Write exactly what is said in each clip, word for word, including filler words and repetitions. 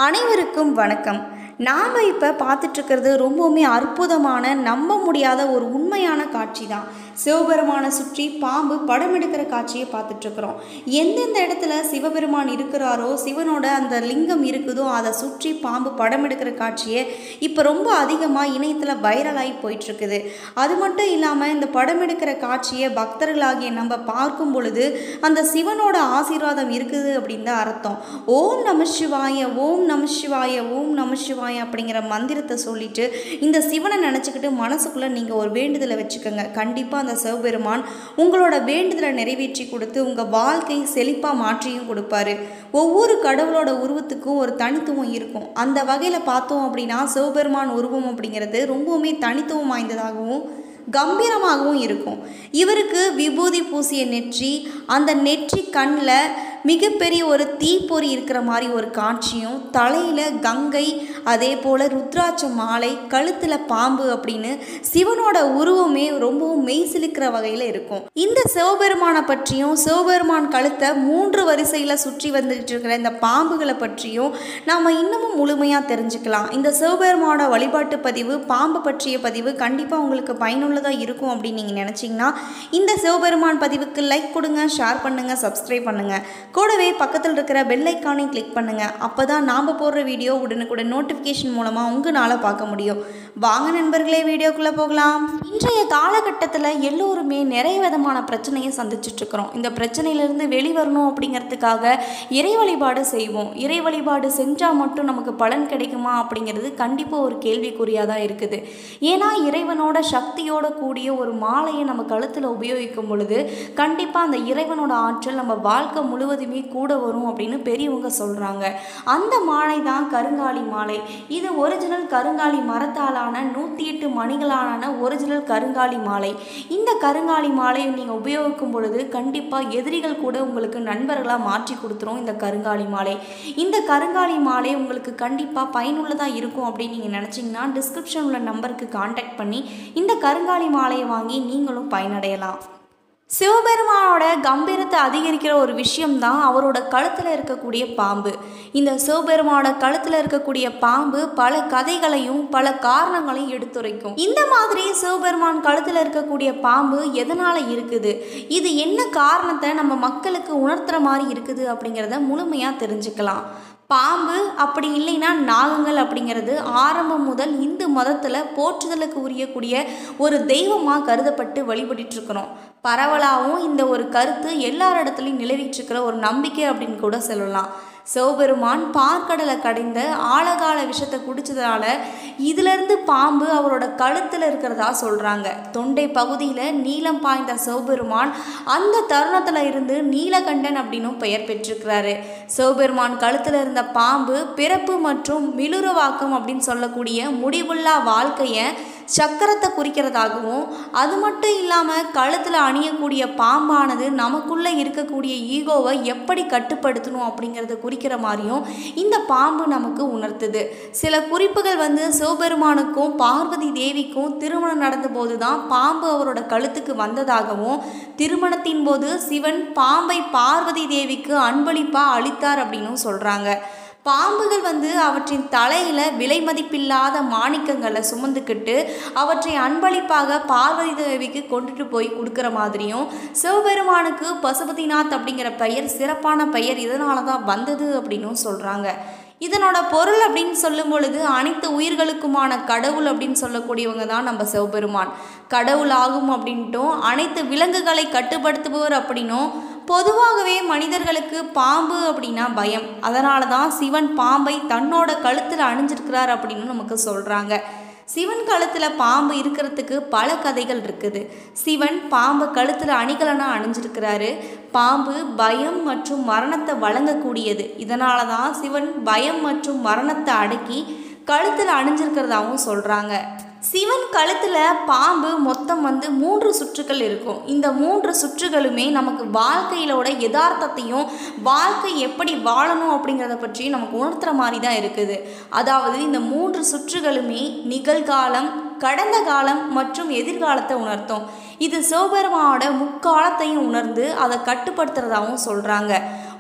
அனைவருக்கும் வணக்கம். நாம் இப்போ பார்த்துட்ருக்கிறது ரொம்பவுமே அற்புதமான நம்ப முடியாத ஒரு உண்மையான காட்சி தான். சிவபெருமானை சுற்றி பாம்பு படம் எடுக்கிற காட்சியை பார்த்துட்ருக்குறோம். எந்தெந்த இடத்துல சிவபெருமான் இருக்கிறாரோ, சிவனோட அந்த லிங்கம் இருக்குதோ, அதை சுற்றி பாம்பு படம் எடுக்கிற காட்சியை இப்போ ரொம்ப அதிகமாக இணையத்தில் வைரலாகி போயிட்டுருக்குது. அது மட்டும் இல்லாமல் இந்த படம் எடுக்கிற காட்சியை பக்தர்களாகிய நம்ம பார்க்கும் பொழுது அந்த சிவனோட ஆசீர்வாதம் இருக்குது அப்படின்னு தான் அர்த்தம். ஓம் நம சிவாய, ஓம் நம சிவாய, ஓம் நம சிவாய அப்படிங்கிற மந்திரத்தை சொல்லிட்டு இந்த சிவனை நினச்சிக்கிட்டு மனசுக்குள்ளே நீங்கள் ஒரு வேண்டுதலை வச்சுக்கோங்க. கண்டிப்பாக அந்த சிவபெருமான் உங்களோட வேண்டுதலை நிறைவேற்றி கொடுத்து உங்கள் வாழ்க்கை செழிப்பாக மாற்றியும் கொடுப்பாரு. ஒவ்வொரு கடவுளோட உருவத்துக்கும் ஒரு தனித்துவம் இருக்கும். அந்த வகையில் பார்த்தோம் அப்படின்னா சிவபெருமான் உருவம் அப்படிங்கிறது ரொம்பவுமே தனித்துவம் வாய்ந்ததாகவும் கம்பீரமாகவும் இருக்கும். இவருக்கு விபூதி பூசிய நெற்றி, அந்த நெற்றி கண்ணில் மிகப்பெரிய ஒரு தீப்பொறி இருக்கிற மாதிரி ஒரு காட்சியும், தலையில் கங்கை, அதே போல் ருத்ராட்ச மாலை, கழுத்தில் பாம்பு அப்படின்னு சிவனோட உருவமே ரொம்பவும் மெய்சிலிக்கிற வகையில் இருக்கும். இந்த சிவபெருமானை பற்றியும் சிவபெருமான் கழுத்தை மூன்று வரிசையில் சுற்றி வந்துட்டு இருக்கிற இந்த பாம்புகளை பற்றியும் நாம் இன்னமும் முழுமையாக தெரிஞ்சுக்கலாம். இந்த சிவபெருமானோட வழிபாட்டு பதிவு, பாம்பு பற்றிய பதிவு கண்டிப்பாக உங்களுக்கு பயனுள்ளதாக இருக்கும் அப்படின்னு நீங்கள் நினச்சிங்கன்னா இந்த சிவபெருமான் பதிவுக்கு லைக் கொடுங்க, ஷேர் பண்ணுங்கள், சப்ஸ்கிரைப் பண்ணுங்கள். கூடவே பக்கத்தில் இருக்கிற பெல் ஐக்கானையும் கிளிக் பண்ணுங்கள். அப்போ தான் நாம் போடுற வீடியோ உடனுக்குடன் நோட்டிஃபிகேஷன் மூலமாக உங்களால் பார்க்க முடியும். வாங்க நண்பர்களே, வீடியோக்குள்ளே போகலாம். இன்றைய காலகட்டத்தில் எல்லோருமே நிறைய விதமான பிரச்சனையை சந்திச்சுட்ருக்குறோம். இந்த பிரச்சனையிலேருந்து வெளிவரணும் அப்படிங்கிறதுக்காக இறை வழிபாடு செய்வோம். இறை வழிபாடு செஞ்சால் மட்டும் நமக்கு பலன் கிடைக்குமா அப்படிங்கிறது கண்டிப்பாக ஒரு கேள்விக்குறியாக தான் இருக்குது. ஏன்னா இறைவனோட சக்தியோட கூடிய ஒரு மாலையை நம்ம கழுத்தில் உபயோகிக்கும் பொழுது கண்டிப்பாக அந்த இறைவனோட ஆற்றல் நம்ம வாழ்க்கை முழுவதும் கூட வரும் அப்படின்னு பெரியவங்க சொல்றாங்க. அந்த மாலை தான் கருங்காலி மாலை. இது ஒரிஜினல் கருங்காலி மரத்தாலான நூற்றி எட்டு மணிகளான ஒரிஜினல் கருங்காலி மாலை. இந்த கருங்காலி மாலை நீங்க உபயோகிக்கும் பொழுது கண்டிப்பா எதிரிகள் கூட உங்களுக்கு நண்பர்களா மாற்றி கொடுத்துரும். இந்த கருங்காலி மாலை இந்த கருங்காலி மாலை உங்களுக்கு கண்டிப்பா பயனுள்ளதா இருக்கும் அப்படின்னு நீங்க நினைச்சீங்கன்னா டிஸ்கிரிப்ஷன் உள்ள நம்பருக்கு கான்டாக்ட் பண்ணி இந்த கருங்காலி மாலையை வாங்கி நீங்களும் பயனடையலாம். சிவபெருமானோட கம்பீரத்தை அதிகரிக்கிற ஒரு விஷயம்தான் அவரோட கழுத்தில் இருக்கக்கூடிய பாம்பு. இந்த சிவபெருமானோட கழுத்தில் இருக்கக்கூடிய பாம்பு பல கதைகளையும் பல காரணங்களையும் எடுத்துரைக்கும். இந்த மாதிரி சிவபெருமான் கழுத்தில் இருக்கக்கூடிய பாம்பு எதனால் இருக்குது, இது என்ன காரணத்தை நம்ம மக்களுக்கு உணர்த்துற மாதிரி இருக்குது அப்படிங்கிறத முழுமையாக தெரிஞ்சுக்கலாம். பாம்பு அப்படி இல்லைன்னா நாகங்கள் அப்படிங்கிறது ஆரம்பம் முதல் இந்து மதத்தில் போற்றுதலுக்கு உரியக்கூடிய ஒரு தெய்வமாக கருதப்பட்டு வழிபட்டு இருக்கிறோம். பரவலாகவும் இந்த ஒரு கருத்து எல்லார் இடத்துலையும் நிலவிட்டுருக்கிற ஒரு நம்பிக்கை அப்படின்னு கூட சொல்லலாம். சிவபெருமான் பார்க்கடலை கடைந்த ஆழகால விஷத்தை குடிச்சதால இதிலிருந்து பாம்பு அவரோட கழுத்தில் இருக்கிறதா சொல்கிறாங்க. தொண்டை பகுதியில் நீளம் பாய்ந்த சிவபெருமான் அந்த தருணத்தில் இருந்து நீலகண்டன் அப்படின்னும் பெயர் பெற்றிருக்கிறாரு. சிவபெருமான் கழுத்தில் இருந்த பாம்பு பிறப்பு மற்றும் மிளுரவாக்கம் அப்படின்னு சொல்லக்கூடிய முடிவுள்ளா வாழ்க்கையை சக்கரத்தை குறிக்கிறதாகவும், அது மட்டும் இல்லாமல் கழுத்தில் அணியக்கூடிய பாம்பானது நமக்குள்ளே இருக்கக்கூடிய ஈகோவை எப்படி கட்டுப்படுத்தணும் அப்படிங்கிறத குறிக்கிற மாதிரியும் இந்த பாம்பு நமக்கு உணர்த்துது. சில குறிப்புகள் வந்து சிவபெருமானுக்கும் பார்வதி தேவிக்கும் திருமணம் நடந்த போது தான் பாம்பு அவரோட கழுத்துக்கு வந்ததாகவும், திருமணத்தின் போது சிவன் பாம்பை பார்வதி தேவிக்கு அன்பளிப்பாக அளித்தார் அப்படின்னும் சொல்கிறாங்க. பாம்புகள் வந்து அவற்றின் தலையில் விலை மதிப்பில்லாத மாணிக்கங்களை சுமந்துக்கிட்டு அவற்றை அன்பளிப்பாக பார்வதி தேவிக்கு கொண்டுட்டு போய் கொடுக்குற மாதிரியும், சிவபெருமானுக்கு பசுபதிநாத் அப்படிங்கிற பெயர் சிறப்பான பெயர் இதனால தான் வந்தது அப்படின்னும் சொல்கிறாங்க. இதனோட பொருள் அப்படின்னு சொல்லும் பொழுது அனைத்து உயிர்களுக்குமான கடவுள் அப்படின்னு சொல்லக்கூடியவங்க தான் நம்ம சிவபெருமான். கடவுள் ஆகும் அப்படின்ட்டும் அனைத்து விலங்குகளை கட்டுப்படுத்துபவர் அப்படின்னும், பொதுவாகவே மனிதர்களுக்கு பாம்பு அப்படின்னா பயம். அதனால தான் சிவன் பாம்பை தன்னோட கழுத்தில் அணிஞ்சிருக்கிறார் அப்படின்னு நமக்கு சொல்கிறாங்க. சிவன் கழுத்தில் பாம்பு இருக்கிறதுக்கு பல கதைகள் இருக்குது. சிவன் பாம்பு கழுத்தில் அணிகலனா அணிஞ்சிருக்கிறாரு. பாம்பு பயம் மற்றும் மரணத்தை வழங்கக்கூடியது. இதனால தான் சிவன் பயம் மற்றும் மரணத்தை அடக்கி கழுத்தில் அணிஞ்சிருக்கிறதாகவும் சொல்கிறாங்க. சிவன் கழுத்தில் பாம்பு மொத்தம் வந்து மூன்று சுற்றுகள் இருக்கும். இந்த மூன்று சுற்றுகளுமே நமக்கு வாழ்க்கையிலோட யதார்த்தத்தையும் வாழ்க்கை எப்படி வாழணும் அப்படிங்கிறத பற்றி நமக்கு உணர்த்துற மாதிரி தான் இருக்குது. அதாவது இந்த மூன்று சுற்றுகளுமே நிகழ்காலம், கடந்த காலம் மற்றும் எதிர்காலத்தை உணர்த்தும். இது சிவபெருமானோட முக்காலத்தையும் உணர்ந்து அதை கட்டுப்படுத்துறதாகவும் சொல்கிறாங்க.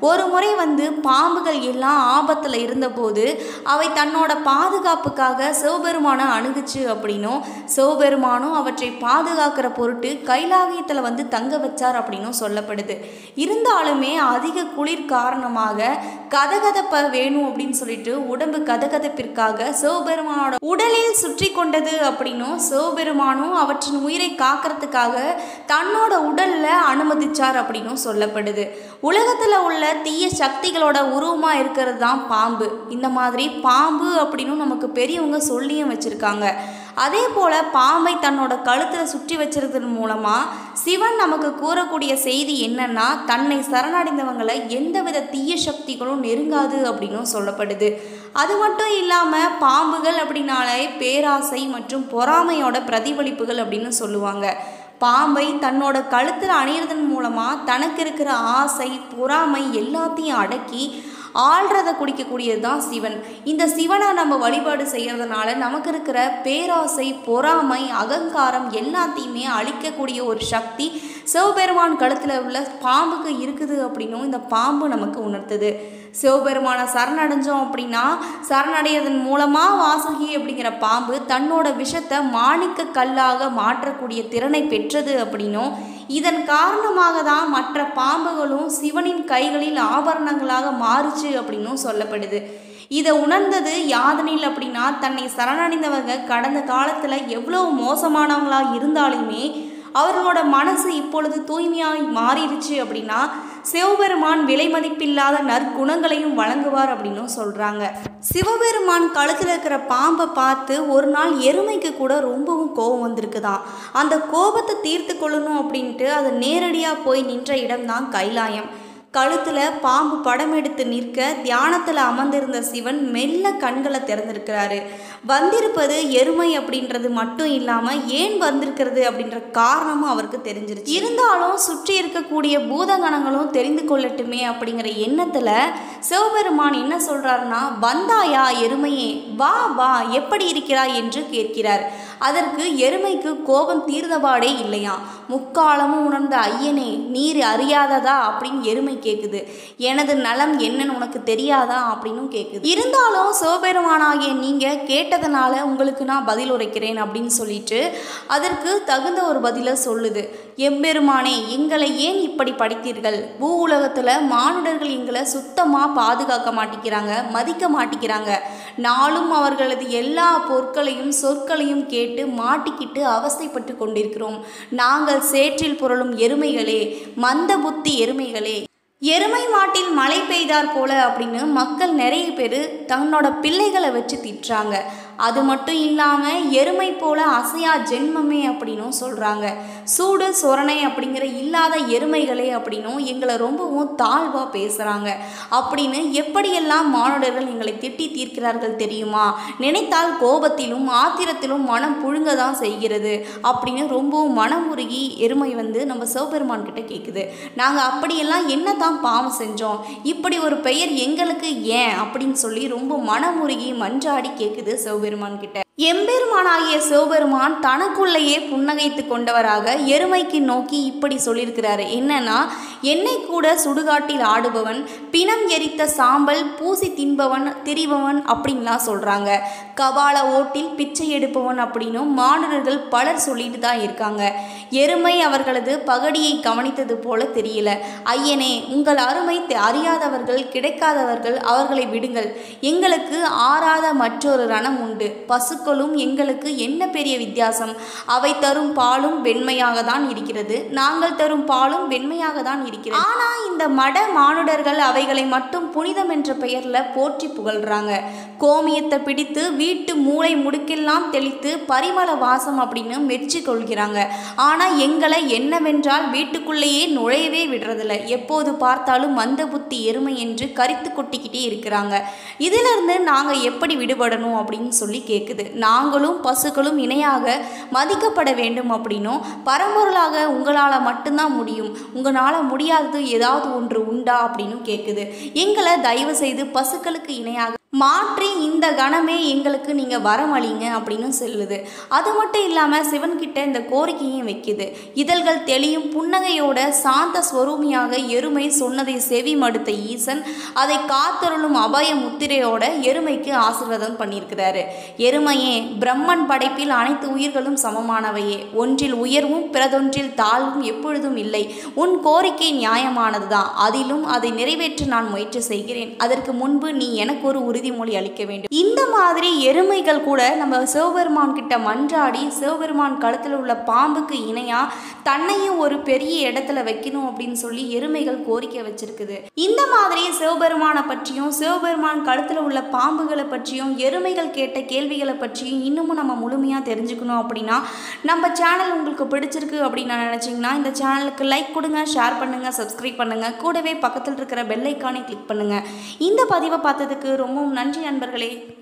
ஒரு முறை வந்து பாம்புகள் எல்லாம் ஆபத்தில் இருந்தபோது அவை தன்னோட பாதுகாப்புக்காக சிவபெருமானை அணுகுச்சு அப்படின்னும் சிவபெருமானும் அவற்றை பாதுகாக்கிற பொருட்டு கைலாயத்தில் வந்து தங்க வச்சார் அப்படின்னும் சொல்லப்படுது. இருந்தாலுமே அதிக குளிர் காரணமாக கதகதப்ப வேணும் அப்படின்னு சொல்லிட்டு உடம்பு கதகதப்பிற்காக சிவபெருமானோட உடலில் சுற்றி கொண்டது அப்படின்னும் சிவபெருமானும் அவற்றின் உயிரை காக்கிறதுக்காக தன்னோட உடல்ல அனுமதிச்சார் அப்படின்னும் சொல்லப்படுது. உலகத்துல உள்ள தீய சக்திகளோட உருவமா இருக்கிறது தான் பாம்பு. இந்த மாதிரி பாம்பு அப்படின்னு நமக்கு பெரியவங்க சொல்லியும் வச்சிருக்காங்க. அதே போல பாம்பை தன்னோட கழுத்துல சுற்றி வச்சிருக்கிறது மூலமா சிவன் நமக்கு கூறக்கூடிய செய்தி என்னன்னா, தன்னை சரணடைந்தவங்களை எந்தவித தீய சக்திகளும் நெருங்காது அப்படின்னும் சொல்லப்படுது. அது மட்டும் இல்லாம பாம்புகள் அப்படின்னாலே பேராசை மற்றும் பொறாமையோட பிரதிபலிப்புகள் அப்படின்னு சொல்லுவாங்க. பாம்பை தன்னோட கழுத்தில் அணியறதன் மூலமாக தனக்கு இருக்கிற ஆசை பொறாமை எல்லாத்தையும் அடக்கி ஆள்றதை குடிக்கக்கூடியது தான் சிவன். இந்த சிவனை நம்ம வழிபாடு செய்கிறதுனால நமக்கு இருக்கிற பேராசை பொறாமை அகங்காரம் எல்லாத்தையுமே அழிக்கக்கூடிய ஒரு சக்தி சிவபெருமான் கழுத்தில் உள்ள பாம்புக்கு இருக்குது அப்படின்னும் இந்த பாம்பு நமக்கு உணர்த்துது. சிவபெருமானை சரணடைஞ்சோம் அப்படின்னா சரணடையதன் மூலமாக வாசுகி அப்படிங்கிற பாம்பு தன்னோட விஷத்தை மாணிக்க கல்லாக மாற்றக்கூடிய திறனை பெற்றது அப்படின்னும் இதன் காரணமாக தான் மற்ற பாம்புகளும் சிவனின் கைகளில் ஆபரணங்களாக மாறுச்சு அப்படின்னும் சொல்லப்படுது. இதை உணர்ந்தது யாதனில் அப்படின்னா, தன்னை சரணடைந்தவங்க கடந்த காலத்தில் எவ்வளோ மோசமானவங்களாக இருந்தாலுமே அவர்களோட மனசு இப்பொழுது தூய்மையாய் மாறிடுச்சு அப்படின்னா சிவபெருமான் விலை மதிப்பில்லாத நற்குணங்களையும் வழங்குவார் அப்படின்னும் சொல்கிறாங்க. சிவபெருமான் கழுத்தில் இருக்கிற பாம்பை பார்த்து ஒரு நாள் எருமைக்கு கூட ரொம்பவும் கோபம் வந்திருக்குதான். அந்த கோபத்தை தீர்த்து கொள்ளணும் அப்படின்ட்டு அது நேரடியாக போய் நின்ற இடம்தான் கைலாயம். கழுத்தில் பாம்பு படம் எடுத்து நிற்க தியானத்தில் அமர்ந்திருந்த சிவன் மெல்ல கண்களை திறந்திருக்கிறாரு. வந்திருப்பது எருமை அப்படின்றது மட்டும் இல்லாமல் ஏன் வந்திருக்கிறது அப்படின்ற காரணமும் அவருக்கு தெரிஞ்சிருச்சு. இருந்தாலும் சுற்றி இருக்கக்கூடிய பூதகணங்களும் தெரிந்து கொள்ளட்டுமே அப்படிங்கிற எண்ணத்தில் சிவபெருமான் என்ன சொல்கிறாருன்னா, வந்தாயா எருமையே, வா வா, எப்படி இருக்கிறாய் என்று கேட்கிறார். அதற்கு எருமைக்கு கோபம் தீர்ந்தபாடே இல்லையா. முக்காலமும் உணர்ந்த ஐயனே, நீர் அறியாததா அப்படின்னு எருமை கேட்குது. எனது நலம் என்னன்னு உனக்கு தெரியாதா அப்படின்னும் கேட்குது. இருந்தாலும் சிவபெருமானாகிய நீங்கள் கேட்டதனால உங்களுக்கு நான் பதில் உரைக்கிறேன் அப்படின்னு சொல்லிட்டு அதற்கு தகுந்த ஒரு பதிலை சொல்லுது. எம்பெருமானே, எங்களை ஏன் இப்படி படித்தீர்கள்? பூ உலகத்தில் மானுடர்கள் எங்களை சுத்தமாக பாதுகாக்க மாட்டேங்கிறாங்க, மதிக்க மாட்டேங்கிறாங்க. நாளும் அவர்களது எல்லா பொருட்களையும் சொற்களையும் கேட்டு மாட்டிக்கிட்டு அவஸ்தைப்பட்டு கொண்டிருக்கிறோம். நாங்கள் சேற்றில் புரளும் எருமைகளே, மந்த புத்தி எருமைகளே, எருமை மாட்டில் மழை பெய்தார் போல அப்படின்னு மக்கள் நிறைய பேர் தன்னோட பிள்ளைகளை வச்சு திட்டுறாங்க. அது மட்டும் இல்லாமல் எருமை போல அசையா ஜென்மமே அப்படின்னும் சொல்கிறாங்க. சூடு சொரணை அப்படிங்கிற இல்லாத எருமைகளே அப்படின்னும் எங்களை ரொம்பவும் தாழ்வாக பேசுகிறாங்க அப்படின்னு எப்படியெல்லாம் மானுடர்கள் எங்களை திட்டி தீர்க்கிறார்கள் தெரியுமா? நினைத்தால் கோபத்திலும் ஆத்திரத்திலும் மனம் புழுங்க தான் செய்கிறது அப்படின்னு ரொம்பவும் மனமுருகி எருமை வந்து நம்ம சிவபெருமான் கிட்ட கேட்குது. நாங்கள் அப்படியெல்லாம் என்ன தான் பாவம் செஞ்சோம், இப்படி ஒரு பெயர் எங்களுக்கு ஏன் அப்படின்னு சொல்லி ரொம்ப மனமுருகி மன்றாடி கேட்குது சிவபெருமான் கிட்ட. எம்பெருமானாகிய சிவபெருமான் தனக்குள்ளேயே புன்னகைத்து கொண்டவராக எருமைக்கு நோக்கி இப்படி சொல்லியிருக்கிறாரு. என்னன்னா, என்னை கூட சுடுகாட்டில் ஆடுபவன், பிணம் எரித்த சாம்பல் பூசி தின்பவன் திரிபவன் அப்படின்லாம் சொல்கிறாங்க. கபால ஓட்டில் பிச்சை எடுப்பவன் அப்படின்னும் மானுடர்கள் பலர் சொல்லிட்டு தான் இருக்காங்க. எருமை அவர்களது பகடியை கவனித்தது போல தெரியல. ஐயனே, உங்கள் அருமை அறியாதவர்கள் கிடைக்காதவர்கள், அவர்களை விடுங்கள். எங்களுக்கு ஆறாத மற்றொரு ரணம் உண்டு. பசுக்களும் எங்களுக்கு என்ன பெரிய வித்தியாசம்? அவை தரும் பாலும் வெண்மையாக தான் இருக்கிறது, நாங்கள் தரும் பாலும் வெண்மையாக தான் இருக்கிறது. ஆனால் இந்த மட மானுடர்கள் அவைகளை மட்டும் புனிதம் என்ற பெயரில் போற்றி புகழ்றாங்க. கோமியத்தை பிடித்து வீட்டு மூளை முடுக்கெல்லாம் தெளித்து பரிமள வாசம் அப்படின்னு மெச்சி கொள்கிறாங்க. ஆனால் எங்களை என்னவென்றால் வீட்டுக்குள்ளேயே நுழையவே விடுறதில்ல. எப்போது பார்த்தாலும் மந்த புத்தி எருமை என்று கரித்து கொட்டிக்கிட்டே இருக்கிறாங்க. இதிலிருந்து நாங்கள் எப்படி விடுபடணும் அப்படின்னு சொல்லி கேட்குது. நாங்களும் பசுக்களும் இணையாக மதிக்கப்பட வேண்டும் அப்படின்னும், பரம்பொருளாக உங்களால் மட்டும்தான் முடியும், உங்களால் முடியாதது ஏதாவது ஒன்று உண்டா அப்படின்னு கேட்குது. எங்களை தயவு செய்து பசுக்களுக்கு இணையாக மாற்றி இந்த கணமே எங்களுக்கு நீங்கள் வரமளிங்க அப்படின்னு சொல்லுது. அது மட்டும் இல்லாமல் சிவன்கிட்ட இந்த கோரிக்கையும் வைக்குது. இதழ்கள் தெளியும் புன்னகையோட சாந்த ஸ்வரூமியாக எருமை சொன்னதை செவி மடுத்த ஈசன் அதை காத்தருளும் அபய முத்திரையோட எருமைக்கு ஆசீர்வாதம் பண்ணியிருக்கிறாரு. எருமையே, பிரம்மன் படைப்பில் அனைத்து உயிர்களும் சமமானவையே, ஒன்றில் உயர்வும் பிறதொன்றில் தாழ்வும் எப்பொழுதும் இல்லை. உன் கோரிக்கை நியாயமானது தான், அதிலும் அதை நிறைவேற்ற நான் முயற்சி செய்கிறேன். அதற்கு முன்பு நீ எனக்கு ஒரு உறுதிமொழி அளிக்க வேண்டும். இந்த மாதிரி எருமைகள் கூட நம்ம சிவபெருமான் கிட்ட மன்றாடி சிவபெருமான் கழுத்தில் உள்ள பாம்புக்கு இணையா தன்னையும் ஒரு பெரிய இடத்துல வைக்கணும் அப்படின்னு சொல்லி எருமைகள் கோரிக்கை வச்சிருக்குது. இந்த மாதிரி சிவபெருமானை பற்றியும் சிவபெருமான் கழுத்தில் உள்ள பாம்புகளை பற்றியும் எருமைகள் கேட்ட கேள்விகளை பற்றியும் இன்னமும் நம்ம முழுமையாக தெரிஞ்சுக்கணும் அப்படின்னா நம்ம சேனல் உங்களுக்கு பிடிச்சிருக்கு அப்படின்னு நான் நினச்சிங்கன்னா இந்த சேனலுக்கு லைக் கொடுங்க, ஷேர் பண்ணுங்கள், சப்ஸ்கிரைப் பண்ணுங்கள், கூடவே பக்கத்தில் இருக்கிற பெல் ஐக்கானை கிளிக் பண்ணுங்கள். இந்த பதிவை பார்த்ததுக்கு ரொம்பவும் நன்றி நண்பர்களே.